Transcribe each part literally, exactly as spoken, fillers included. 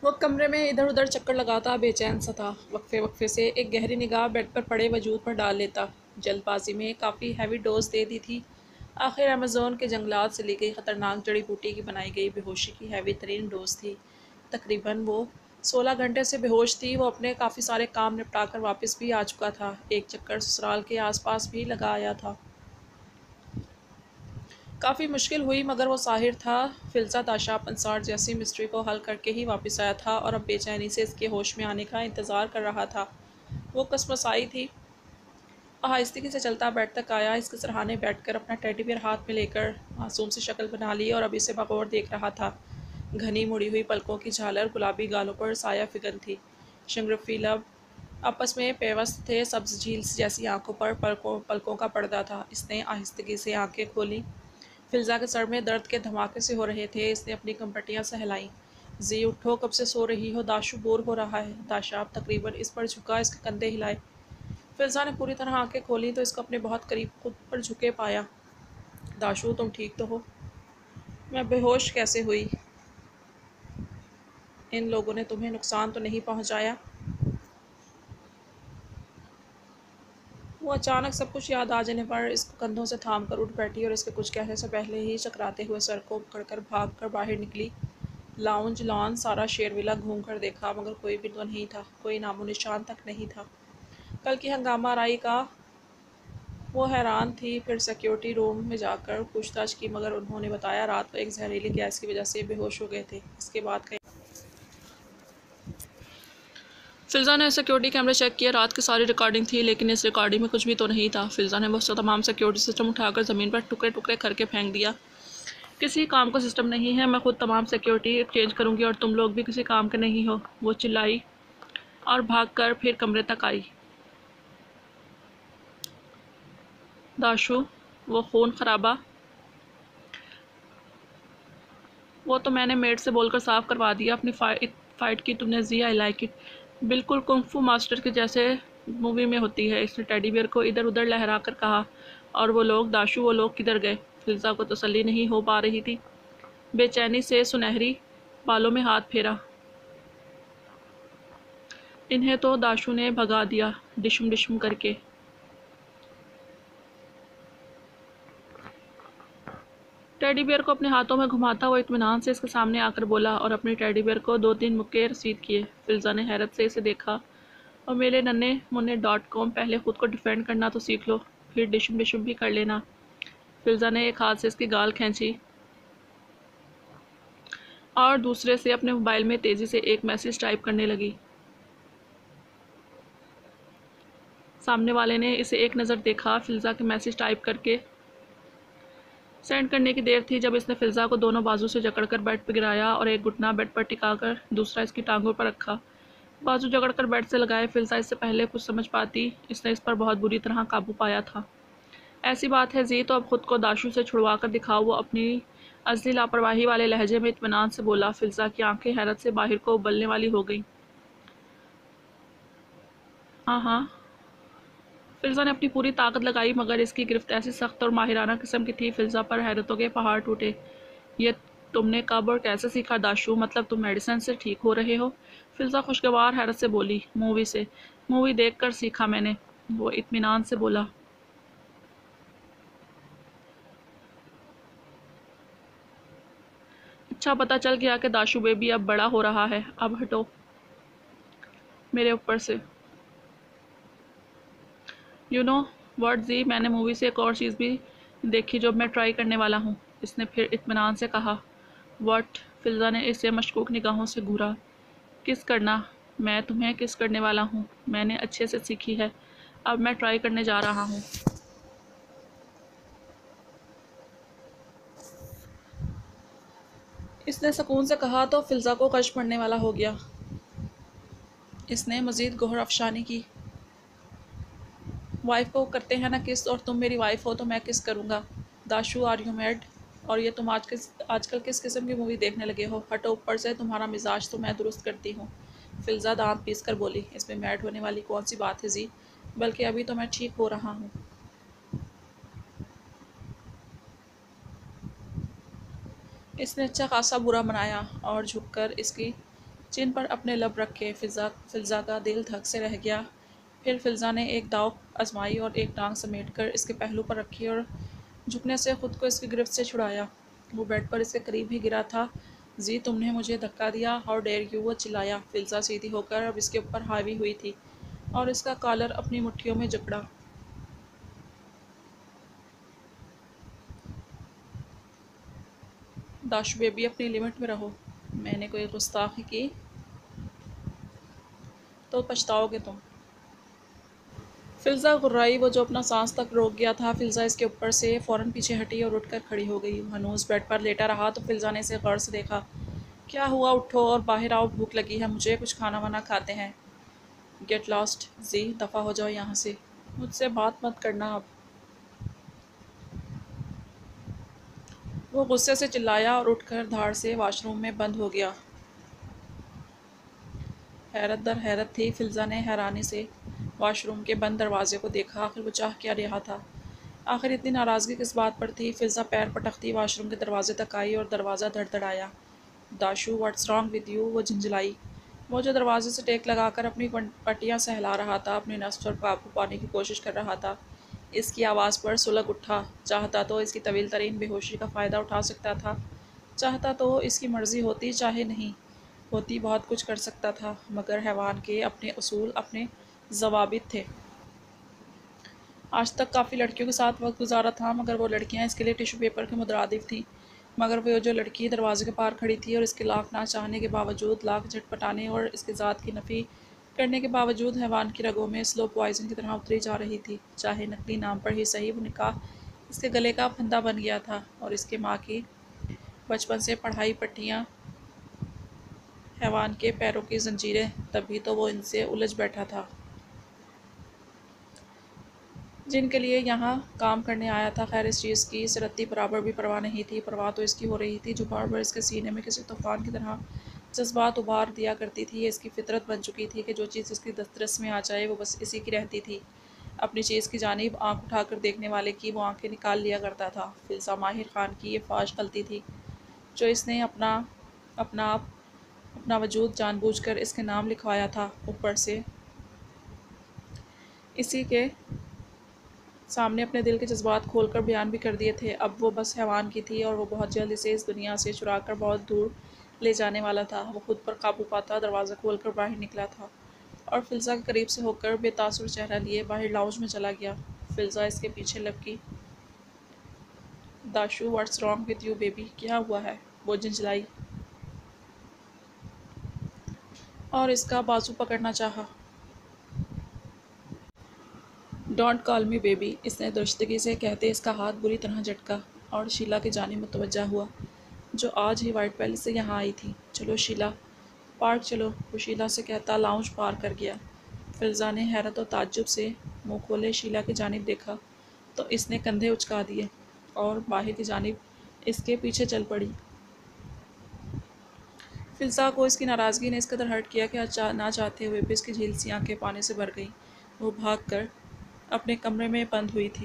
وہ کمرے میں ادھر ادھر چکر لگاتا بے چین سا تھا، وقفے وقفے سے ایک گہری نگاہ بیڈ پر پڑے وجود پر ڈال لیتا۔ جلد بازی میں کافی ہیوی ڈوز دے دی تھی۔ آخر ایمیزون کے جنگلات سے لی گئی خطرناک جڑی بوٹی کی بنائی گئی بے ہوشی کی ہیوی ترین ڈوز تھی۔ تقریباً وہ سولہ گھنٹے سے بے ہوش تھی۔ وہ اپنے کافی سارے کام نپٹا کر واپس بھی آ چکا تھا، ایک چکر سسرال کے آس پاس بھی لگا آیا تھا۔ کافی مشکل ہوئی مگر وہ ظاہر تھا فلزا داشاب انصار جیسی مسٹری کو حل کر کے ہی واپس آیا تھا اور اب بے چینی سے اس کے ہوش میں آنے کا انتظار کر رہا تھا۔ وہ کسمسائی تھی، آہستگی سے چلتا بیڈ تک آیا، اس کے سرہانے بیٹھ کر اپنا ٹیڈی بیئر ہاتھ میں لے کر معصوم سی شکل بنا لی اور اب اسے بغور دیکھ رہا تھا۔ گھنی مڑی ہوئی پلکوں کی جھالر گلابی گالوں پر سایہ فگن تھی، شگنفی لب آپس میں پیوست تھے، سبز جھیل جیسی آنکھوں پر پلکوں پلکوں کا پردہ تھا۔ اس نے آہستگی سے آنکھیں کھولیں۔ فلزا کے سر میں درد کے دھماکے سے ہو رہے تھے، اس نے اپنی کمپٹیاں سہلائیں۔ زی اٹھو، کب سے سو رہی ہو؟ داشو بور ہو رہا ہے۔ داشاب تقریباً اس پر جھکا، اس کے کندھے ہلائے۔ فلزا نے پوری طرح آنکھیں کھولیں تو اس کو اپنے بہت قریب خود پر جھکے پایا۔ داشو، تم ٹھیک تو ہو؟ میں بے ہوش کیسے ہوئی؟ ان لوگوں نے تمہیں نقصان تو نہیں پہنچایا؟ وہ اچانک سب کچھ یاد آ جانے پر اس کو کندھوں سے تھام کر اٹھ بیٹھی اور اس کے کچھ کہنے سے پہلے ہی چکراتے ہوئے سر کو پکڑ کر بھاگ کر باہر نکلی۔ لاؤنج لان سارا شیر ویلا گھوم کر دیکھا مگر کوئی بھی تو نہیں تھا، کوئی نام و نشان تک نہیں تھا کل کی ہنگامہ آرائی کا۔ وہ حیران تھی، پھر سیکیورٹی روم میں جا کر پوچھ تاچھ کی مگر انہوں نے بتایا رات کو ایک زہریلی گیس کی وجہ سے بے ہوش ہو گئے تھے۔ اس کے بعد کئی فلزا نے سیکیورٹی کیمرے چیک کیے، رات کی ساری ریکارڈنگ تھی لیکن اس ریکارڈنگ میں کچھ بھی تو نہیں تھا۔ فلزا نے وہ تمام سیکیورٹی سسٹم اٹھا کر زمین پر ٹکڑے ٹکڑے کر کے پھینک دیا۔ کسی کام کا سسٹم نہیں ہے، میں خود تمام سیکیورٹی چینج کروں گی اور تم لوگ بھی کسی کام کے نہیں ہو، وہ چلائی اور بھاگ کر پھر کمرے تک آئی۔ داشو، وہ خون خرابہ؟ وہ تو میں نے میڈ سے بول کر صاف کروا دیا۔ اپنی فائٹ کی تم نے زی، آئی لائک اٹ، بالکل کنگ فو ماسٹر کے جیسے مووی میں ہوتی ہے، اس نے ٹیڈی بیئر کو ادھر ادھر لہرا کر کہا۔ اور وہ لوگ داشو، وہ لوگ کدھر گئے؟ فلزا کو تسلی نہیں ہو پا رہی تھی، بے چینی سے سنہری بالوں میں ہاتھ پھیرا۔ انہیں تو داشو نے بھگا دیا، ڈشم ڈشم کر کے۔ ٹیڈی بیئر کو اپنے ہاتھوں میں گھماتا وہ اطمینان سے اس کے سامنے آ کر بولا اور اپنے ٹیڈی بیئر کو دو تین مکے رسید کیے۔ فلزا نے حیرت سے اسے دیکھا۔ اور میرے ننے منے ڈاٹ کام، پہلے خود کو ڈیفینڈ کرنا تو سیکھ لو، پھر ڈشم ڈشم بھی کر لینا۔ فلزا نے ایک ہاتھ سے اس کی گال کھینچی اور دوسرے سے اپنے موبائل میں تیزی سے ایک میسج ٹائپ کرنے لگی۔ سامنے والے نے اسے ایک نظر دیکھا۔ فلزا کے میسج ٹائپ کر کے سینڈ کرنے کی دیر تھی جب اس نے فلزا کو دونوں بازو سے جکڑ کر بیڈ پہ گرایا اور ایک گھٹنا بیڈ پر ٹکا کر دوسرا اس کی ٹانگوں پر رکھا۔ بازو جکڑ کر بیڈ سے لگائے۔ فلزا اس سے پہلے کچھ سمجھ پاتی، اس نے اس پر بہت بری طرح قابو پایا تھا۔ ایسی بات ہے زی، تو اب خود کو داشو سے چھڑوا کر دکھاؤ، وہ اپنی ازلی لاپرواہی والے لہجے میں اطمینان سے بولا۔ فلزا کی آنکھیں حیرت سے باہر کو ابلنے والی ہو گئیں۔ ہاں ہاں، فلزا نے اپنی پوری طاقت لگائی مگر اس کی گرفت ایسی سخت اور ماہرانہ قسم کی تھی، فلزا پر حیرتوں کے پہاڑ ٹوٹے۔ یہ تم نے کب اور کیسے سیکھا داشو؟ مطلب تم میڈیسن سے ٹھیک ہو رہے ہو؟ فلزا خوشگوار حیرت سے بولی۔ مووی سے، مووی دیکھ کر سیکھا میں نے، وہ اطمینان سے بولا۔ اچھا، پتہ چل گیا کہ داشو بیبی اب بڑا ہو رہا ہے، اب ہٹو میرے اوپر سے۔ یو نو واٹ زی، میں نے مووی سے ایک اور چیز بھی دیکھی جو میں ٹرائی کرنے والا ہوں، اس نے پھر اطمینان سے کہا۔ واٹ؟ فلزا نے اسے مشکوک نگاہوں سے گھورا۔ کس کرنا؟ میں تمہیں کس کرنے والا ہوں، میں نے اچھے سے سیکھی ہے، اب میں ٹرائی کرنے جا رہا ہوں۔ اس نے سکون سے کہا تو فلزا کو غش پڑنے والا ہو گیا۔ اس نے مزید گوہر افشانی کی۔ وائف کو کرتے ہیں نا کس، اور تم میری وائف ہو تو میں کس کروں گا؟ داشو، آر یو میڈ؟ اور یہ تم آج کس آج کل کس قسم کی مووی دیکھنے لگے ہو؟ ہٹو اوپر سے، تمہارا مزاج تو میں درست کرتی ہوں۔ فلزا دانت پیس کر بولی۔ اس میں میڈ ہونے والی کون سی بات ہے زی، بلکہ ابھی تو میں ٹھیک ہو رہا ہوں۔ اس نے اچھا خاصا برا بنایا اور جھک کر اس کی چین پر اپنے لب رکھے فضا فلزا کا دل دھک سے رہ گیا۔ پھر فلزا نے ایک داؤ آزمائی اور ایک ٹانگ سمیٹ کر اس کے پہلو پر رکھی اور جھکنے سے خود کو اس کی گرفت سے چھڑایا۔ وہ بیڈ پر اس کے قریب ہی گرا تھا۔ زی تم نے مجھے دھکا دیا، ہاؤ ڈیئر یو، وہ چلایا۔ فلزا سیدھی ہو کر اب اس کے اوپر حاوی ہوئی تھی اور اس کا کالر اپنی مٹھیوں میں جکڑا۔ داشو بیبی اپنی لمٹ میں رہو، میں نے کوئی گستاخی کی تو پچھتاؤ گے تم۔ فلزا غرائی، وہ جو اپنا سانس تک روک گیا تھا۔ فلزا اس کے اوپر سے فوراً پیچھے ہٹی اور اٹھ کر کھڑی ہو گئی۔ وہ ہنوز بیڈ پر لیٹا رہا تو فلزا نے اسے غور سے دیکھا۔ کیا ہوا، اٹھو اور باہر آؤ، بھوک لگی ہے مجھے، کچھ کھانا وانا کھاتے ہیں۔ گیٹ لاسٹ زی، دفع ہو جاؤ یہاں سے، مجھ سے بات مت کرنا اب۔ وہ غصے سے چلایا اور اٹھ کر دھاڑ سے واش روم میں بند ہو گیا۔ حیرت در حیرت تھی۔ فلزا نے حیرانی سے واش روم کے بند دروازے کو دیکھا۔ آخر وہ چاہ کیا رہا تھا؟ آخر اتنی ناراضگی کس بات پر تھی؟ فلزا پیر پٹکتی واش روم کے دروازے تک آئی اور دروازہ دھڑ دھڑایا۔ داشو، واٹس رانگ ود یو، وہ جھنجھلائی۔ وہ جو دروازے سے ٹیک لگا کر اپنی پٹیاں سہلا رہا تھا، اپنی نفس پر قابو پانے کی کوشش کر رہا تھا، اس کی آواز پر سلگ اٹھا۔ چاہتا تو اس کی طویل ترین بے ہوشی کا فائدہ اٹھا سکتا تھا، چاہتا تو اس کی مرضی ہوتی، چاہے نہیں ہوتی بہت کچھ کر سکتا تھا، مگر حیوان کے اپنے اصول، اپنے ضوابط تھے۔ آج تک کافی لڑکیوں کے ساتھ وقت گزارا تھا، مگر وہ لڑکیاں اس کے لیے ٹشو پیپر کے مترادف تھیں۔ مگر وہ جو لڑکی دروازے کے پار کھڑی تھی اور اس کے لاکھ نہ چاہنے کے باوجود، لاکھ جھٹ پٹانے اور اس کی ذات کی نفی کرنے کے باوجود حیوان کی رگوں میں سلو پوائزن کی طرح اتری جا رہی تھی، چاہے نقلی نام پر ہی صحیح، وہ نکاح اس کے گلے کا پھندا بن گیا تھا، اور اس کے ماں کی بچپن سے پڑھائی پٹیاں حیوان کے پیروں کی زنجیریں، تبھی تو وہ ان سے الجھ بیٹھا تھا۔ جن کے لیے یہاں کام کرنے آیا تھا، خیر اس چیز کی اس رتی برابر بھی پرواہ نہیں تھی۔ پرواہ تو اس کی ہو رہی تھی جو بار بار اس کے سینے میں کسی طوفان کی طرح جذبات ابار دیا کرتی تھی۔ یہ اس کی فطرت بن چکی تھی کہ جو چیز اس کی دسترس میں آ جائے وہ بس اسی کی رہتی تھی۔ اپنی چیز کی جانب آنکھ اٹھا کر دیکھنے والے کی وہ آنکھیں نکال لیا کرتا تھا۔ فلزا ماہر خان کی یہ فاش غلطی تھی جو اس نے اپنا اپنا آپ اپنا وجود جان بوجھ کر اس کے نام لکھوایا تھا، اوپر سے اسی کے سامنے اپنے دل کے جذبات کھول کر بیان بھی کر دیے تھے۔ اب وہ بس حیوان کی تھی اور وہ بہت جلد اسے اس دنیا سے چرا کر بہت دور لے جانے والا تھا۔ وہ خود پر قابو پاتا دروازہ کھول کر باہر نکلا تھا اور فلزا کے قریب سے ہو کر بے تاثر چہرہ لیے باہر لاؤنج میں چلا گیا۔ فلزا اس کے پیچھے لپکی۔ داشو، what's wrong with you baby, کیا ہوا ہے؟ وہ جھنجھلائی اور اس کا بازو پکڑنا چاہا۔ ڈونٹ کال می بیبی، اس نے درشتگی سے کہتے اس کا ہاتھ بری طرح جھٹکا اور شیلا کی جانب متوجہ ہوا، جو آج ہی وائٹ پیلس سے یہاں آئی تھی۔ چلو شیلا، پارک چلو، وہ شیلا سے کہتا لاؤنج پار کر گیا۔ فلزا نے حیرت و تعجب سے منہ کھولے شیلا کی جانب دیکھا تو اس نے کندھے اچکا دیے اور باہر کی جانب اس کے پیچھے چل پڑی۔ فلزا کو اس کی ناراضگی نے اس قدر ہرٹ کیا کہ نہ چاہتے ہوئے بھی اس کی جھیل سی آنکھیں پانی سے بھر گئیں۔ وہ بھاگ کر اپنے کمرے میں بند ہوئی تھی۔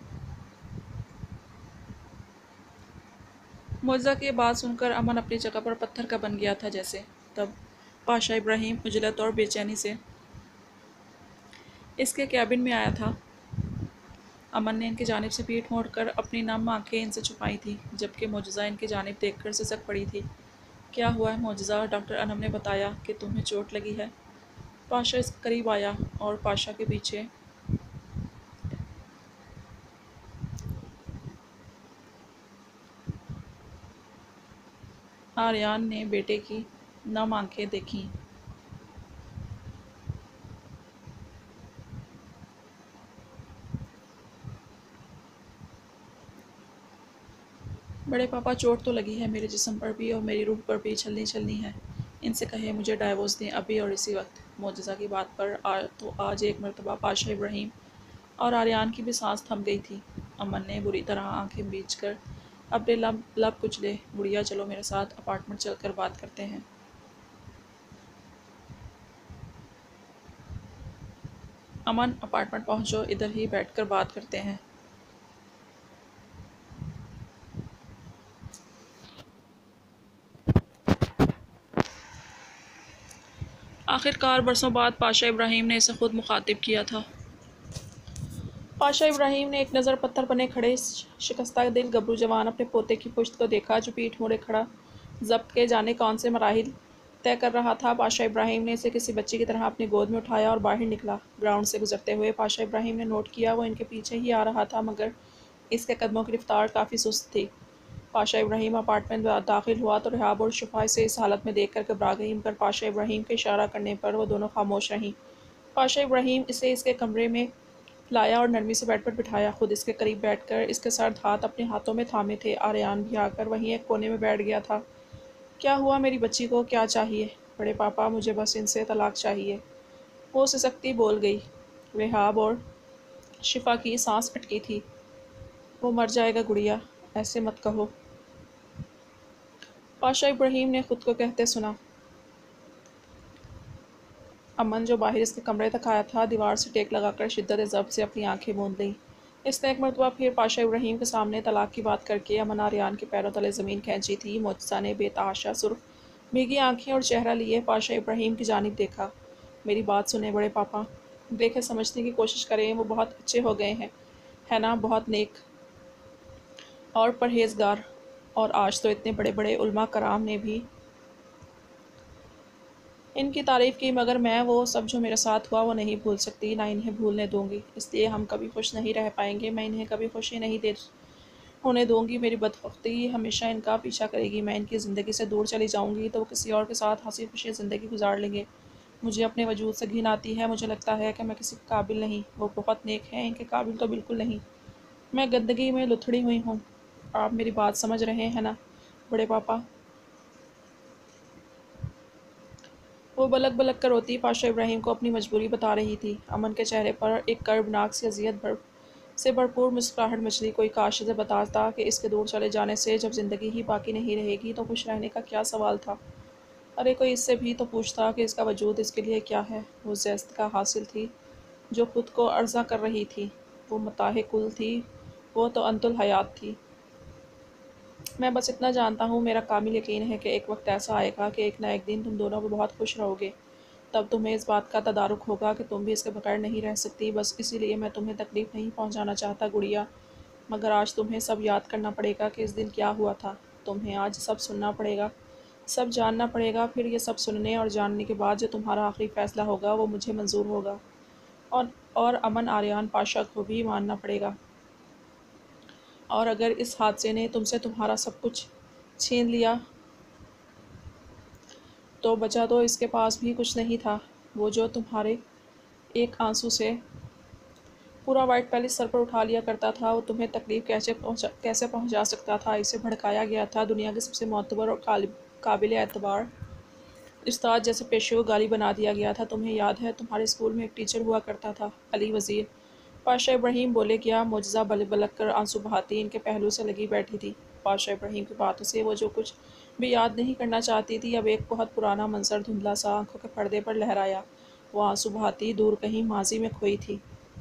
معجزہ کی یہ بات سن کر امن اپنی جگہ پر پتھر کا بن گیا تھا جیسے۔ تب پاشا ابراہیم عجلت اور بے چینی سے اس کے کیبن میں آیا تھا۔ امن نے ان کی جانب سے پیٹھ موڑ کر اپنی نم آنکھیں ان سے چھپائی تھیں، جبکہ معجزہ ان کی جانب دیکھ کر سسک پڑی تھی۔ کیا ہوا ہے معجزہ؟ ڈاکٹر انم نے بتایا کہ تمہیں چوٹ لگی ہے۔ پاشا اس کے قریب آیا اور پاشا کے پیچھے آریان نے بیٹے کی نم آنکھیں دیکھیں۔ بڑے پاپا، چوٹ تو لگی ہے، میرے جسم پر بھی اور میری روح پر بھی چھلنی چھلنی ہے۔ ان سے کہیں مجھے ڈائیورس دیں، ابھی اور اسی وقت۔ معجزہ کی بات پر تو آج ایک مرتبہ پاشا ابراہیم اور آریان کی بھی سانس تھم گئی تھی۔ امن نے بری طرح آنکھیں بیچ کر اپنے لب لب کچلے۔ گڑیا چلو میرے ساتھ، اپارٹمنٹ چل کر بات کرتے ہیں۔ امن، اپارٹمنٹ پہنچو، ادھر ہی بیٹھ کر بات کرتے ہیں۔ آخر کار برسوں بعد پاشا ابراہیم نے اسے خود مخاطب کیا تھا۔ پاشا ابراہیم نے ایک نظر پتھر بنے کھڑے شکستہ دل گبرو جوان اپنے پوتے کی پشت کو دیکھا جو پیٹھ موڑے کھڑا ضبط کے جانے کون سے مراحل طے کر رہا تھا۔ پاشا ابراہیم نے اسے کسی بچے کی طرح اپنی گود میں اٹھایا اور باہر نکلا۔ گراؤنڈ سے گزرتے ہوئے پاشا ابراہیم نے نوٹ کیا وہ ان کے پیچھے ہی آ رہا تھا، مگر اس کے قدموں کی رفتار کافی سست تھی۔ پاشا ابراہیم اپارٹمنٹ میں داخل ہوا تو رحاب اور شفا اسے اس حالت میں دیکھ کر گھبرا گئیں، مگر پاشا ابراہیم کے اشارہ کرنے پر وہ دونوں خاموش رہیں۔ پاشا ابراہیم اسے اس کے کمرے میں لایا اور نرمی سے بیڈ پر بٹھایا، خود اس کے قریب بیٹھ کر اس کے سرد ہاتھ اپنے ہاتھوں میں تھامے تھے۔ آریان بھی آ کر وہیں ایک کونے میں بیٹھ گیا تھا۔ کیا ہوا میری بچی کو، کیا چاہیے؟ بڑے پاپا مجھے بس ان سے طلاق چاہیے، وہ سسکتی بول گئی۔ رحاب اور شفا کی سانس اٹکی تھی۔ وہ مر جائے گا گڑیا، ایسے مت کہو، پاشا ابراہیم نے خود کو کہتے سنا۔ امن جو باہر اس کے کمرے تک آیا تھا دیوار سے ٹیک لگا کر شدت ضبط سے اپنی آنکھیں موند لیں۔ اس نے ایک مرتبہ پھر پاشا ابراہیم کے سامنے طلاق کی بات کر کے امن آریان کے پیروں تلے زمین کھینچی تھی۔ معجزہ نے بے تحاشا سرخ بھیگی آنکھیں اور چہرہ لیے پاشا ابراہیم کی جانب دیکھا۔ میری بات سنیں بڑے پاپا، دیکھیں سمجھنے کی کوشش کریں، وہ بہت اچھے ہو گئے ہیں، ہے نا، بہت نیک اور پرہیزگار، اور آج تو اتنے بڑے بڑے علماء کرام نے بھی ان کی تعریف کی، مگر میں وہ سب جو میرے ساتھ ہوا وہ نہیں بھول سکتی، نہ انہیں بھولنے دوں گی، اس لیے ہم کبھی خوش نہیں رہ پائیں گے، میں انہیں کبھی خوشی نہیں دے ہونے دوں گی، میری بدبختی ہمیشہ ان کا پیچھا کرے گی، میں ان کی زندگی سے دور چلی جاؤں گی تو وہ کسی اور کے ساتھ ہنسی خوشی زندگی گزار لیں گے، مجھے اپنے وجود سے گھن آتی ہے، مجھے لگتا ہے کہ میں کسی قابل نہیں، وہ بہت نیک ہیں، ان کے قابل تو بالکل نہیں، میں گندگی میں لتھڑی ہوئی ہوں، آپ میری بات سمجھ رہے ہیں نا بڑے پاپا؟ وہ بلک بلک کر روتی پاشا ابراہیم کو اپنی مجبوری بتا رہی تھی۔ امن کے چہرے پر ایک کربناک سی اذیت سے بھرپور مسکراہٹ مچلی۔ کوئی کاش اسے بتاتا کہ اس کے دور چلے جانے سے جب زندگی ہی باقی نہیں رہے گی تو خوش رہنے کا کیا سوال تھا۔ ارے کوئی اس سے بھی تو پوچھتا کہ اس کا وجود اس کے لیے کیا ہے۔ وہ زیست کا حاصل تھی جو خود کو عرضہ کر رہی تھی، وہ متاع کل تھی، وہ تو انت الحیات تھی۔ میں بس اتنا جانتا ہوں، میرا کامل یقین ہے کہ ایک وقت ایسا آئے گا کہ ایک نہ ایک دن تم دونوں بھی بہت خوش رہو گے، تب تمہیں اس بات کا تدارک ہوگا کہ تم بھی اس کے بغیر نہیں رہ سکتی، بس اسی لیے میں تمہیں تکلیف نہیں پہنچانا چاہتا گڑیا، مگر آج تمہیں سب یاد کرنا پڑے گا کہ اس دن کیا ہوا تھا، تمہیں آج سب سننا پڑے گا، سب جاننا پڑے گا، پھر یہ سب سننے اور جاننے کے بعد جو تمہارا آخری فیصلہ ہوگا وہ مجھے منظور ہوگا، اور اور امن آریان پاشا کو بھی ماننا پڑے گا۔ اور اگر اس حادثے نے تم سے تمہارا سب کچھ چھین لیا تو بچا تو اس کے پاس بھی کچھ نہیں تھا، وہ جو تمہارے ایک آنسو سے پورا وائٹ پیلس سر پر اٹھا لیا کرتا تھا، وہ تمہیں تکلیف کیسے پہنچا کیسے پہنچا سکتا تھا، اسے بھڑکایا گیا تھا، دنیا کے سب سے معتبر اور قابل اعتبار استاد جیسے پیشے کو گالی بنا دیا گیا تھا۔ تمہیں یاد ہے تمہارے اسکول میں ایک ٹیچر ہوا کرتا تھا، علی وزیر؟ پاشا ابراہیم بولے کیا؟ معجزہ بلک بلک کر آنسو بہاتی ان کے پہلو سے لگی بیٹھی تھی۔ پاشا ابراہیم کی باتوں سے وہ جو کچھ بھی یاد نہیں کرنا چاہتی تھی، اب ایک بہت پرانا منظر دھندلا سا آنکھوں کے پردے پر لہرایا، وہ آنسو بہاتی دور کہیں ماضی میں کھوئی تھی۔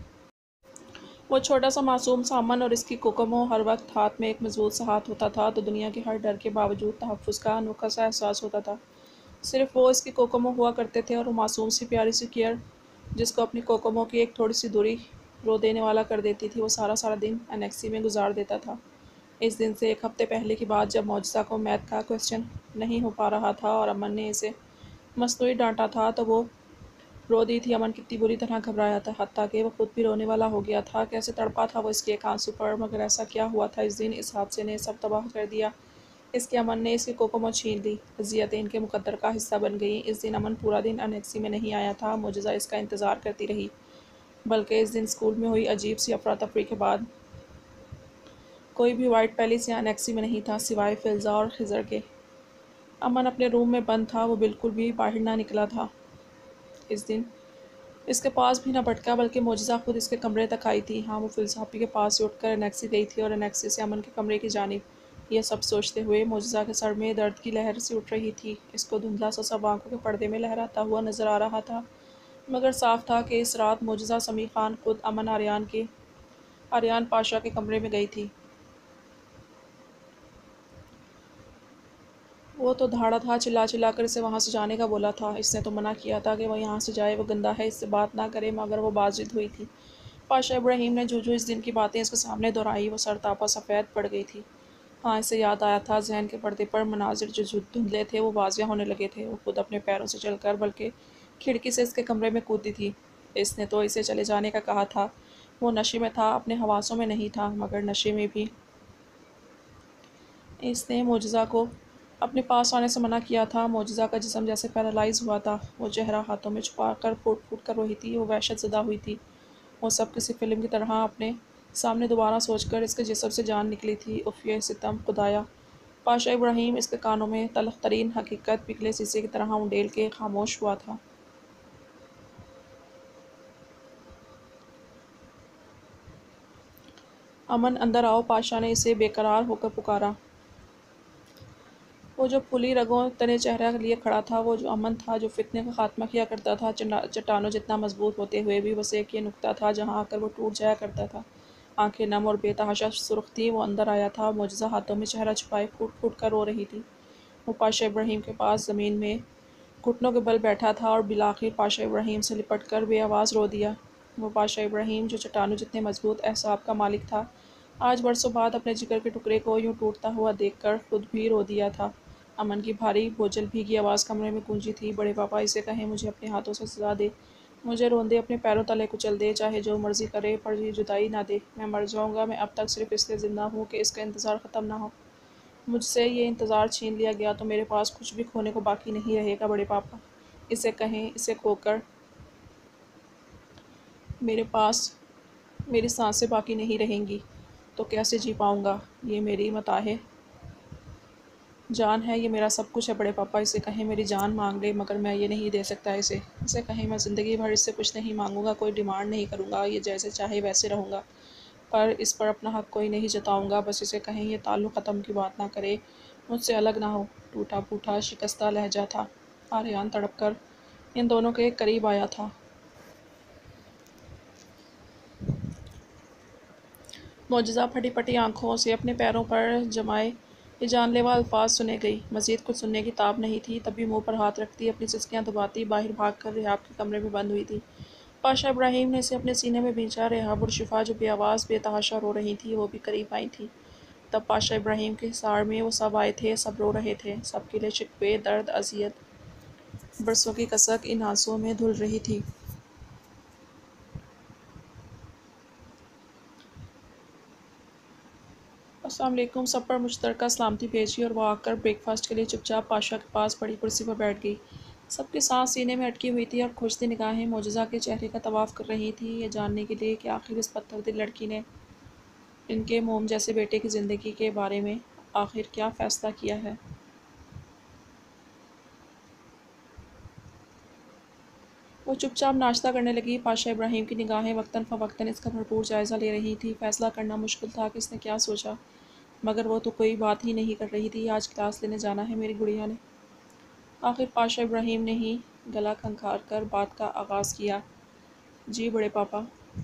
وہ چھوٹا سا معصوم سا امن اور اس کی کوکمو، ہر وقت ہاتھ میں ایک مضبوط سا ہاتھ ہوتا تھا تو دنیا کے ہر ڈر کے باوجود تحفظ کا انوکھا سا احساس ہوتا تھا۔ صرف وہ اس کی کوکمو ہوا کرتے تھے اور وہ معصوم سی پیاری سی کیئر جس کو اپنی کوکمو کی ایک تھوڑی سی دوری رو دینے والا کر دیتی تھی، وہ سارا سارا دن انیکسی میں گزار دیتا تھا۔ اس دن سے ایک ہفتے پہلے کی بات جب معجزہ کو میتھ کا کوئسچن نہیں ہو پا رہا تھا اور امن نے اسے مصنوعی ڈانٹا تھا تو وہ رو دی تھی۔ امن کتنی بری طرح گھبرایا تھا، حتیٰ کہ وہ خود بھی رونے والا ہو گیا تھا، کیسے تڑپا تھا وہ اس کے ایک آنسو پر، مگر ایسا کیا ہوا تھا اس دن؟ اس حادثے نے سب تباہ کر دیا، اس کے امن نے اس کی کوکمو چھین لی، اذیتیں ان کے مقدر کا حصہ بن گئیں۔ اس دن امن پورا دن انیکسی میں نہیں آیا تھا، معجزہ اس کا انتظار کرتی رہی، بلکہ اس دن اسکول میں ہوئی عجیب سی افراتفری کے بعد کوئی بھی وائٹ پیلس یا انیکسی میں نہیں تھا سوائے فلزا اور خضر کے۔ امن اپنے روم میں بند تھا، وہ بالکل بھی باہر نہ نکلا تھا، اس دن اس کے پاس بھی نہ بھٹکا، بلکہ معجزہ خود اس کے کمرے تک آئی تھی۔ ہاں، وہ فلزا آپی کے پاس سے اٹھ کر انیکسی گئی تھی اور انیکسی سے امن کے کمرے کی جانب، یہ سب سوچتے ہوئے معجزہ کے سر میں درد کی لہر سی اٹھ رہی تھی، اس کو دھندلا سا سب آنکھوں کے پردے میں لہراتا ہوا نظر آ رہا تھا، مگر صاف تھا کہ اس رات معجزہ سمیع خان خود امن آریان کے آریان پاشا کے کمرے میں گئی تھی۔ وہ تو دھاڑا تھا، چلا چلا کر اسے وہاں سے جانے کا بولا تھا۔ اس نے تو منع کیا تھا کہ وہ یہاں سے جائے، وہ گندا ہے، اس سے بات نہ کرے، مگر وہ باز ضد ہوئی تھی۔ پاشا ابراہیم نے جو جو اس دن کی باتیں اس کے سامنے دہرائی، وہ سر تاپا سفید پڑ گئی تھی۔ ہاں، اسے یاد آیا تھا، ذہن کے پردے پر مناظر جو دھندلے تھے وہ واضح ہونے لگے تھے۔ وہ خود اپنے پیروں سے چل کر بلکہ کھڑکی سے اس کے کمرے میں کودی تھی۔ اس نے تو اسے چلے جانے کا کہا تھا۔ وہ نشے میں تھا، اپنے حواسوں میں نہیں تھا، مگر نشے میں بھی اس نے معجزہ کو اپنے پاس آنے سے منع کیا تھا۔ معجزہ کا جسم جیسے پیرالائز ہوا تھا، وہ چہرہ ہاتھوں میں چھپا کر پھوٹ پھوٹ کر روئی تھی۔ وہ وحشت زدہ ہوئی تھی۔ وہ سب کسی فلم کی طرح اپنے سامنے دوبارہ سوچ کر اس کے جسم سے جان نکلی تھی۔ اف یہ ستم خدایا! پاشا ابراہیم اس کے کانوں میں تلخ ترین حقیقت پگھلے شیشے کی طرح انڈیل کے خاموش ہوا تھا۔ امن، اندر آؤ! پاشا نے اسے بے قرار ہو کر پکارا۔ وہ جو پھولی رگوں تنے چہرہ لیے کھڑا تھا، وہ جو امن تھا، جو فتنے کا خاتمہ کیا کرتا تھا، چٹانوں جتنا مضبوط ہوتے ہوئے بھی بس ایک یہ نقطہ تھا جہاں آ کر وہ ٹوٹ جایا کرتا تھا۔ آنکھیں نم اور بے تحاشا سرخ تھیں۔ وہ اندر آیا تھا، معجزہ ہاتھوں میں چہرہ چھپائے پھوٹ پھوٹ کر رو رہی تھی۔ وہ پاشا ابراہیم کے پاس زمین میں گھٹنوں کے بل بیٹھا تھا اور بالآخر پاشا ابراہیم سے لپٹ کر بے آواز رو دیا۔ وہ پاشا ابراہیم جو چٹانوں جتنے مضبوط اعصاب کا مالک تھا، آج برسوں بعد اپنے جگر کے ٹکڑے کو یوں ٹوٹتا ہوا دیکھ کر خود بھی رو دیا تھا۔ امن کی بھاری بوجھل بھیگی آواز کمرے میں گونجی تھی۔ بڑے پاپا اسے کہیں مجھے اپنے ہاتھوں سے سزا دے، مجھے روندے اپنے پیروں تلے کچل دے، چاہے جو مرضی کرے، پر یہ جدائی نہ دے۔ میں مر جاؤں گا، میں اب تک صرف اس لیے زندہ ہوں کہ اس کا انتظار ختم نہ ہو۔ مجھ سے یہ انتظار چھین لیا گیا تو میرے پاس کچھ بھی کھونے کو باقی نہیں رہے گا۔ بڑے پاپا اسے کہیں اسے کھو کر میرے پاس میری سانسیں باقی نہیں رہیں گی تو کیسے جی پاؤں گا؟ یہ میری متاع جان ہے، یہ میرا سب کچھ ہے۔ بڑے پاپا اسے کہیں میری جان مانگ لے، مگر میں یہ نہیں دے سکتا اسے۔ اسے کہیں میں زندگی بھر اس سے کچھ نہیں مانگوں گا، کوئی ڈیمانڈ نہیں کروں گا، یہ جیسے چاہے ویسے رہوں گا، پر اس پر اپنا حق کوئی نہیں جتاؤں گا۔ بس اسے کہیں یہ تعلق ختم کی بات نہ کرے، مجھ سے الگ نہ ہو۔ ٹوٹا پھوٹا شکستہ لہجہ تھا۔ آریان تڑپ کر ان دونوں کے قریب آیا تھا۔ معجزہ پھٹی پٹی آنکھوں سے اپنے پیروں پر جمائے یہ جان لیوا الفاظ سنے گئی۔ مزید کچھ سننے کی تاب نہیں تھی، تبھی منہ پر ہاتھ رکھتی، اپنی سسکیاں دباتی باہر بھاگ کر ریحاب کے کمرے میں بند ہوئی تھی۔ پاشا ابراہیم نے اسے اپنے سینے میں بھینچا۔ ریحاب اور شفا جو بے آواز بے تحاشا رو رہی تھیں، وہ بھی قریب آئی تھیں۔ تب پاشا ابراہیم کے حصار میں وہ سب آئے تھے، سب رو رہے تھے، سب کے لیے شکوے، درد، اذیت، برسوں کی کسک ان آنسوؤں میں دھل رہی تھی۔ السلام علیکم! سب پر مشترکہ سلامتی بھیجی اور وہ آ کر بریک فاسٹ کے لیے چپ چاپ پاشا کے پاس بڑی کرسی پر بیٹھ گئی۔ سب کی سانس سینے میں اٹکی ہوئی تھی اور کھوجتی نگاہیں معجزہ کے چہرے کا طواف کر رہی تھیں، یہ جاننے کے لیے کہ آخر اس پتھر دل لڑکی نے ان کے موم جیسے بیٹے کی زندگی کے بارے میں آخر کیا فیصلہ کیا ہے۔ وہ چپ چاپ ناشتہ کرنے لگی۔ پاشا ابراہیم کی نگاہیں وقتاً فوقتاً اس کا بھرپور جائزہ لے رہی تھیں۔ فیصلہ کرنا مشکل تھا کہ اس نے کیا سوچا، مگر وہ تو کوئی بات ہی نہیں کر رہی تھی۔ آج کلاس لینے جانا ہے میری گڑیا نے؟ آخر پاشا ابراہیم نے ہی گلا کھنکھار کر بات کا آغاز کیا۔ جی بڑے پاپا!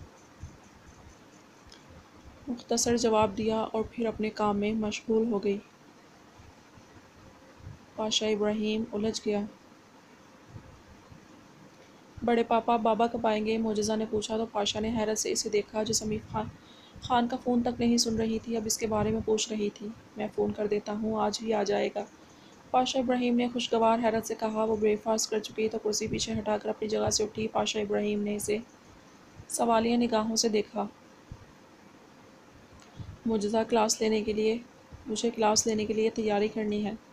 مختصر جواب دیا اور پھر اپنے کام میں مشغول ہو گئی۔ پاشا ابراہیم الجھ گیا۔ بڑے پاپا بابا کب آئیں گے؟ معجزہ نے پوچھا تو پاشا نے حیرت سے اسے دیکھا جو سمیع خان خان کا فون تک نہیں سن رہی تھی، اب اس کے بارے میں پوچھ رہی تھی۔ میں فون کر دیتا ہوں، آج ہی آ جائے گا، پاشا ابراہیم نے خوشگوار حیرت سے کہا۔ وہ بریک فاسٹ کر چکی تو کرسی پیچھے ہٹا کر اپنی جگہ سے اٹھی۔ پاشا ابراہیم نے اسے سوالیہ نگاہوں سے دیکھا۔ معجزہ کلاس لینے کے لیے مجھے کلاس لینے کے لیے تیاری کرنی ہے۔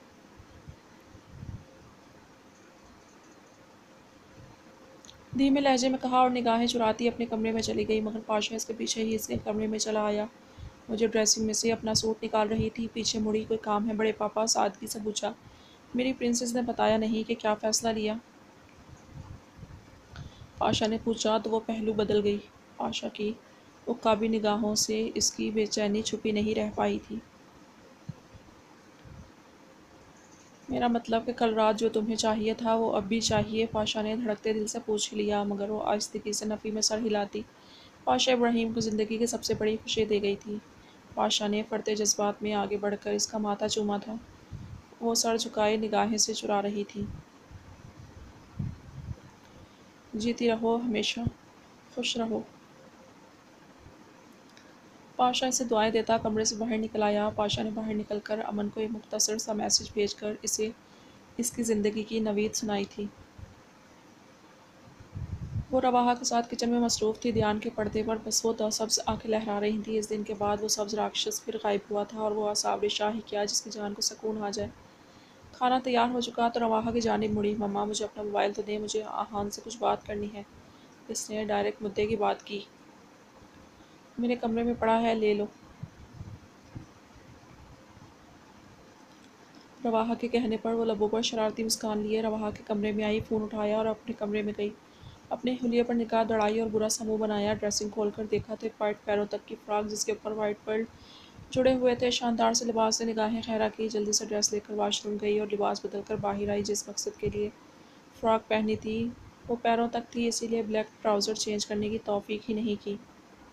دھیمے لہجے میں کہا اور نگاہیں چراتی اپنے کمرے میں چلی گئی، مگر پاشا اس کے پیچھے ہی اس کے کمرے میں چلا آیا۔ وہ جو ڈریسنگ میں سے اپنا سوٹ نکال رہی تھی، پیچھے مڑی۔ کوئی کام ہے بڑے پاپا؟ سادگی سے پوچھا۔ میری پرنسس نے بتایا نہیں کہ کیا فیصلہ لیا؟ پاشا نے پوچھا تو وہ پہلو بدل گئی۔ پاشا کی عقابی نگاہوں سے اس کی بے چینی چھپی نہیں رہ پائی تھی۔ میرا مطلب کہ کل رات جو تمہیں چاہیے تھا وہ اب بھی چاہیے؟ پاشا نے دھڑکتے دل سے پوچھ لیا، مگر وہ آہستگی سے نفی میں سر ہلاتی۔ پاشا ابراہیم کو زندگی کی سب سے بڑی خوشی دے گئی تھی۔ پاشا نے فرط جذبات میں آگے بڑھ کر اس کا ماتھا چوما تھا۔ وہ سر جھکائے نگاہیں سے چرا رہی تھی۔ جیتی رہو ہمیشہ، خوش رہو۔ پاشا اسے دعائیں دیتا کمرے سے باہر نکل آیا۔ پاشا نے باہر نکل کر امن کو ایک مختصر سا میسج بھیج کر اسے اس کی زندگی کی نوید سنائی تھی۔ وہ رواحہ کے ساتھ کچن میں مصروف تھی، دھیان کے پردے پر بس وہ دو سبز آنکھیں لہرا رہی تھیں۔ اس دن کے بعد وہ سبز راکشس پھر غائب ہوا تھا اور وہ اصابر شاہ ہی کیا جس کی جان کو سکون آ جائے۔ کھانا تیار ہو چکا تو رواحہ کی جانب مڑی۔ مما مجھے اپنا موبائل تو دیں، مجھے آہان سے کچھ بات کرنی ہے۔ اس نے ڈائریکٹ مدعے کی بات کی۔ میرے کمرے میں پڑا ہے، لے لو۔ رواحہ کے کہنے پر وہ لبوں پر شرارتی مسکان لیے رواحہ کے کمرے میں آئی، فون اٹھایا اور اپنے کمرے میں گئی۔ اپنے حلیے پر نگاہ دوڑائی اور برا سا منہ بنایا۔ ڈریسنگ کھول کر دیکھا تو ایک وائٹ پیروں تک کی فراک جس کے اوپر وائٹ پرل جڑے ہوئے تھے، شاندار سے لباس سے نگاہیں خیرہ کی۔ جلدی سے ڈریس لے کر واش روم گئی اور لباس بدل کر باہر آئی۔ جس مقصد کے لیے فراک پہنی تھی وہ پیروں تک تھی، اسی لیے بلیک ٹراؤزر چینج کرنے کی توفیق ہی نہیں کی۔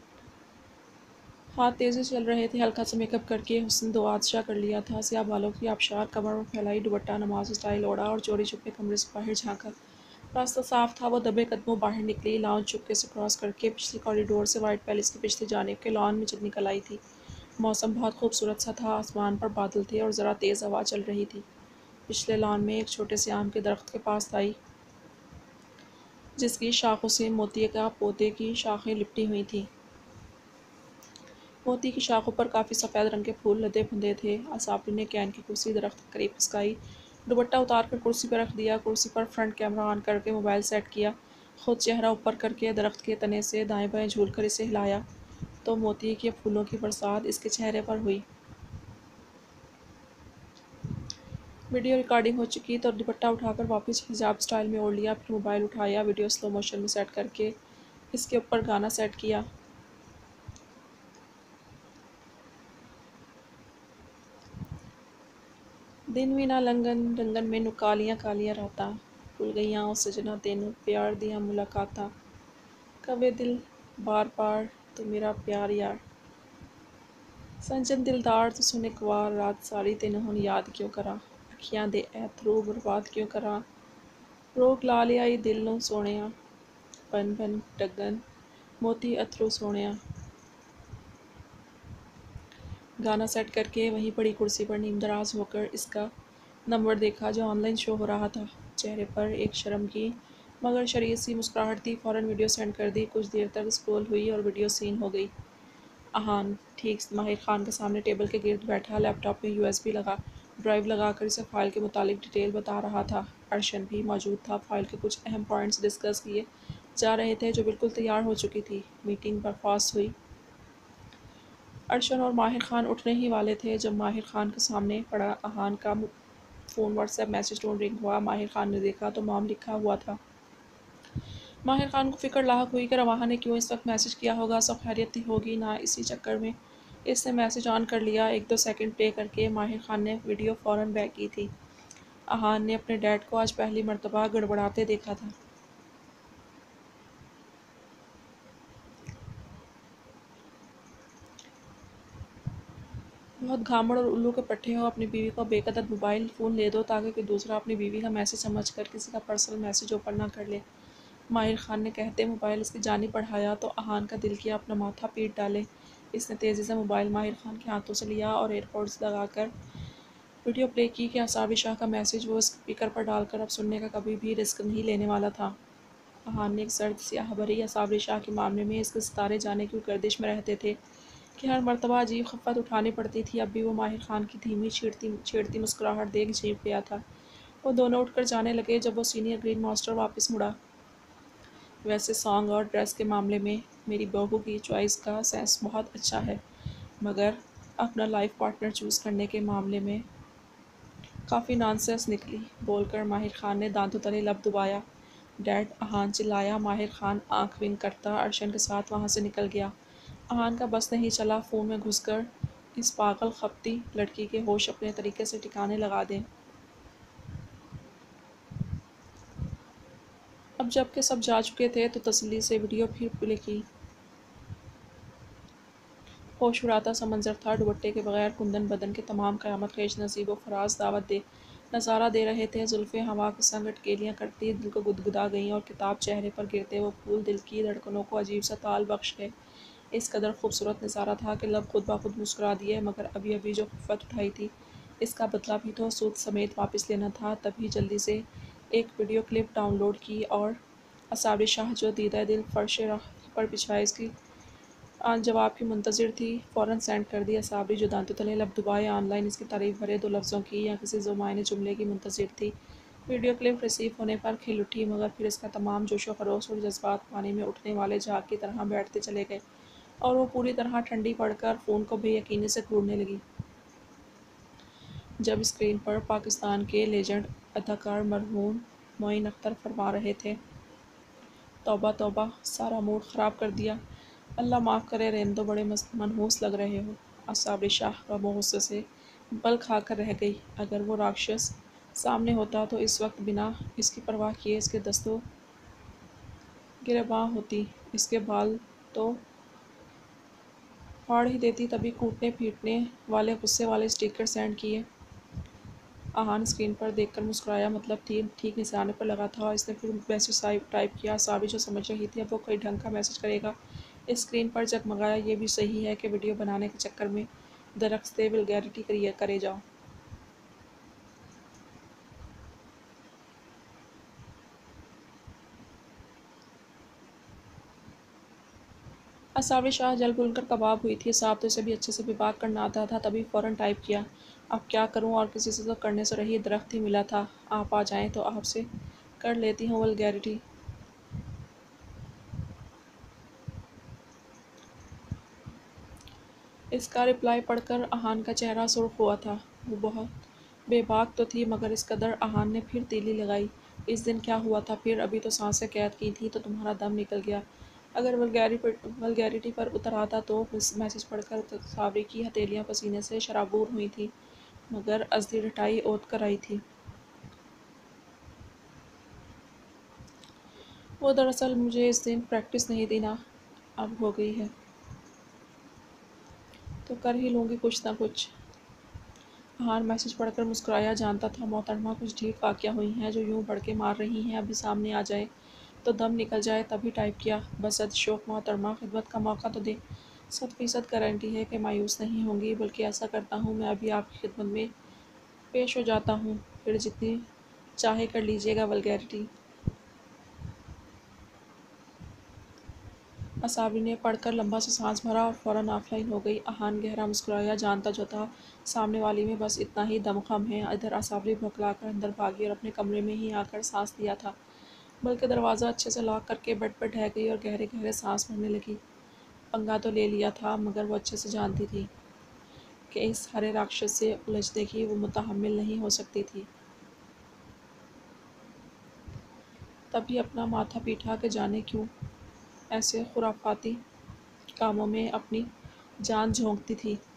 ہاتھ تیزی سے چل رہے تھے، ہلکا سا میک اپ کر کے حسن دوآتشہ کر لیا تھا۔ سیاہ بالوں کی آبشار کمر پر پھیلائی، دوپٹہ نماز اسٹائل اوڑھا اور چوری چھپے کمرے سے باہر جھانکا۔ راستہ صاف تھا، وہ دبے قدموں باہر نکلی، لاؤنج چپکے سے کراس کر کے پچھلی کوریڈور سے وائٹ پیلس کی پچھلی جانب کے لان میں نکل آئی تھی۔ موسم بہت خوبصورت سا تھا، آسمان پر بادل تھے اور ذرا تیز ہوا چل رہی تھی۔ پچھلے لان میں ایک چھوٹے سے آم کے درخت کے پاس آئی جس کی شاخوں سے موتی کا پودے کی شاخیں لپٹی ہوئی تھیں۔ موتی کی شاخوں پر کافی سفید رنگ کے پھول لدے پھندے تھے۔ اصابر نے کین کی کرسی درخت کے قریب کھسکائی، دوپٹہ اتار کر کرسی پر رکھ دیا، کرسی پر فرنٹ کیمرہ آن کر کے موبائل سیٹ کیا، خود چہرہ اوپر کر کے درخت کے تنے سے دائیں بائیں جھول کر اسے ہلایا تو موتی کے پھولوں کی برسات اس کے چہرے پر ہوئی۔ ویڈیو ریکارڈنگ ہو چکی تو دوپٹہ اٹھا کر واپس حجاب سٹائل میں اوڑھ لیا، پھر موبائل اٹھایا، ویڈیو سلو موشن میں سیٹ کر کے اس کے اوپر گانا سیٹ کیا۔ دن وی نہ لنگن رنگن مینوں کالیاں کالیاں راتاں، بھل گئیاں او سجنا تینوں پیار دیاں ملاقاتاں، کہوے دل بار بار تو میرا پیار یار، سجن دلدار تو سن اک وار، رات ساری تینوں ہن یاد کیوں کراں، اکھیاں دے اتھرو برباد کیوں کراں، روگ لا لیا ای دل نوں سونیاں، بن بن ڈگن موتی اتھرو سونیاں۔ گانا سیٹ کر کے وہیں پڑی کرسی پر نیم دراز ہو کر اس کا نمبر دیکھا جو آن لائن شو ہو رہا تھا۔ چہرے پر ایک شرم کی مگر شریف سی مسکراہٹ تھی، فوراً ویڈیو سینڈ کر دی۔ کچھ دیر تک اسکرول ہوئی اور ویڈیو سین ہو گئی۔ اہان ٹھیک ماہر خان کے سامنے ٹیبل کے گرد بیٹھا، لیپ ٹاپ میں یو ایس بی لگا ڈرائیو لگا کر اسے فائل کے متعلق ڈیٹیل بتا رہا تھا۔ ارشن بھی موجود تھا، فائل کے کچھ اہم پوائنٹس ڈسکس کیے جا رہے تھے جو بالکل تیار ہو چکی تھی۔ میٹنگ برخاست ہوئی۔ ارشن اور ماہر خان اٹھنے ہی والے تھے جب ماہر خان کے سامنے پڑا اہان کا phone WhatsApp message tone ring ہوا۔ ماہر خان نے دیکھا تو مام لکھا ہوا تھا۔ ماہر خان کو فکر لاحق ہوئی کہ رواحہ نے کیوں اس وقت میسج کیا ہوگا، سب خیریت ہی ہوگی نا، اسی چکر میں اس نے میسج آن کر لیا۔ ایک دو سیکنڈ پلے کر کے ماہر خان نے ویڈیو فوراً بیک کی تھی۔ اہان نے اپنے ڈیڈ کو آج پہلی مرتبہ گڑبڑاتے دیکھا تھا۔ بہت گھامڑ اور الو کے پٹھے ہو، اپنی بیوی کو بے قدر موبائل فون لے دو تاکہ کوئی دوسرا اپنی بیوی کا میسج سمجھ کر کسی کا پرسنل میسج اوپن نہ کر لے، ماہر خان نے کہتے موبائل اس کی جانب بڑھایا تو اہان کا دل کیا اپنا ماتھا پیٹ ڈالے۔ اس نے تیزی سے موبائل ماہر خان کے ہاتھوں سے لیا اور ایئر پوڈز لگا کر ویڈیو پلے کی کہ اصابر شاہ کا میسج وہ اسپیکر پر ڈال کر اب سننے کا کبھی بھی رسک نہیں لینے والا تھا۔ اہان نے ایک سرد سیاہ بھری اصابر شاہ کے معاملے میں اس کے ستارے جانے کیوں گردش میں رہتے تھے کہ ہر مرتبہ عجیب خفت اٹھانی پڑتی تھی، اب بھی وہ ماہر خان کی دھیمی چھیڑتی چھیڑتی مسکراہٹ دیکھ جھیپ گیا تھا۔ وہ دونوں اٹھ کر جانے لگے جب وہ سینئر گرین ماسٹر واپس مڑا۔ ویسے سانگ اور ڈریس کے معاملے میں میری بہو کی چوائس کا سینس بہت اچھا ہے، مگر اپنا لائف پارٹنر چوز کرنے کے معاملے میں کافی نانسنس نکلی، بول کر ماہر خان نے دانتوں تلے لب دبایا۔ ڈیڈ، اہان چلایا۔ ماہر خان آنکھ ونک کرتا ارشن کے ساتھ وہاں سے نکل گیا۔ اہان کا بس نہیں چلا فون میں گھس کر اس پاگل خپتی لڑکی کے ہوش اپنے طریقے سے ٹھکانے لگا دیں۔ اب جب کہ سب جا چکے تھے تو تسلی سے ویڈیو پھر پلے کی۔ ہوش اڑاتا سا منظر تھا، دوپٹے کے بغیر کندن بدن کے تمام قیامت خیز نصیب و فراز دعوت دے نظارہ دے رہے تھے۔ زلفیں ہوا کے سنگ اٹکیلیاں کرتی دل کو گدگدا گئیں اور کتاب چہرے پر گرتے وہ پھول دل کی دھڑکنوں کو عجیب سا تال بخش گئے۔ اس قدر خوبصورت نظارہ تھا کہ لب خود بخود مسکرا دیے، مگر ابھی ابھی جو خفت اٹھائی تھی اس کا بدلہ بھی تو سود سمیت واپس لینا تھا۔ تبھی جلدی سے ایک ویڈیو کلپ ڈاؤن لوڈ کی اور اصابِ شاہ جو دیدہ دل فرشِ راہ پر بچھائے اس کی جواب کی منتظر تھی، فوراً سینڈ کر دی۔ اصابری جو دانتوں تلے لب دبائے آن لائن اس کی تعریف بھرے دو لفظوں کی یا کسی ذو معنی جملے کی منتظر تھی۔ ویڈیو کلپ ریسیو ہونے پر کھل اٹھی، مگر پھر اس کا تمام جوش و خروش اور جذبات پانی میں اٹھنے والے جھاگ کی طرح بیٹھتے چلے گئے اور وہ پوری طرح ٹھنڈی پڑ کر خون کو بے یقینی سے گھورنے لگی۔ جب اسکرین پر پاکستان کے لیجنڈ اداکار مرحوم معین اختر فرما رہے تھے، توبہ توبہ، سارا موڈ خراب کر دیا، اللہ معاف کرے، رہنے دو، بڑے منحوس لگ رہے ہو۔ اصابِ شاہ غم و غصے سے بل کھا کر رہ گئی۔ اگر وہ راکشس سامنے ہوتا تو اس وقت بنا اس کی پرواہ کیے اس کے دست و گریباں ہوتی، اس کے بال تو پھاڑ ہی دیتی۔ تبھی کوٹنے پیٹنے والے غصے والے اسٹیکر سینڈ کیے۔ احان اسکرین پر دیکھ کر مسکرایا، مطلب ٹھیک نشانے پر لگا تھا۔ اس نے پھر میسج ٹائپ کیا۔ اصابی جو سمجھ رہی تھی اب وہ کئی ڈھنگ کا میسج کرے گا، اسکرین پر جگمگایا، یہ بھی صحیح ہے کہ ویڈیو بنانے کے چکر میں درخشتے ولگیرٹی کرے جاؤ۔ اصابِ شاہ جل بھن کر کباب ہوئی تھی، صاحب تو اسے بھی اچھے سے بھی بات کرنا آتا تھا، تبھی فوراً ٹائپ کیا، اب کیا کروں، اور کسی سے تو کرنے سے رہی، درخت ہی ملا تھا، آپ آ جائیں تو آپ سے کر لیتی ہوں ولگیرٹی۔ اس کا رپلائی پڑھ کر احان کا چہرہ سرخ ہوا تھا۔ وہ بہت بے باک تو تھی، مگر اس قدر احان نے پھر تیلی لگائی، اس دن کیا ہوا تھا پھر، ابھی تو سانسیں قید کی تھیں تو تمہارا دم نکل گیا۔ اگر ولگیرٹی پر اتر آتا تو میسج پڑھ کر صابری کی ہتھیلیاں پسینے سے شرابور ہوئی تھیں، مگر ازدی ڈٹائی اوت کر آئی تھی۔ وہ دراصل مجھے اس دن پریکٹس نہیں دینا اب ہو گئی ہے، تو کر ہی لوں گی کچھ نہ کچھ۔ احان میسج پڑھ کر مسکرایا، جانتا تھا محترمہ کچھ ڈھیٹ واقعہ ہوئی ہیں جو یوں بڑکے مار رہی ہیں، ابھی سامنے آ جائے تو دم نکل جائے۔ تبھی ٹائپ کیا، بسد شوق محترمہ، خدمت کا موقع تو دیں، صد فیصد گارنٹی ہے کہ مایوس نہیں ہوں گی، بلکہ ایسا کرتا ہوں میں ابھی آپ کی خدمت میں پیش ہو جاتا ہوں، پھر جتنی چاہے کر لیجیے گا ولگیرٹی۔ اصابری نے پڑھ کر لمبا سا سانس بھرا اور فوراً آف لائن ہو گئی۔ احان گہرا مسکرایا، جانتا جو تھا سامنے والی میں بس اتنا ہی دم خم ہے۔ ادھر اصابری بھوکلا کر اندر بھاگی اور اپنے کمرے میں ہی آ کر سانس لیا تھا، بلکہ دروازہ اچھے سے لاک کر کے بیڈ پر ڈھہ گئی اور گہرے گہرے سانس بھرنے لگی۔ پنگا تو لے لیا تھا، مگر وہ اچھے سے جانتی تھی کہ اس ہرے راکشس سے الجھنے کی وہ متحمل نہیں ہو سکتی تھی۔ تبھی اپنا ماتھا پیٹا کہ جانے کیوں ایسے خرافاتی کاموں میں اپنی جان جھونکتی تھی۔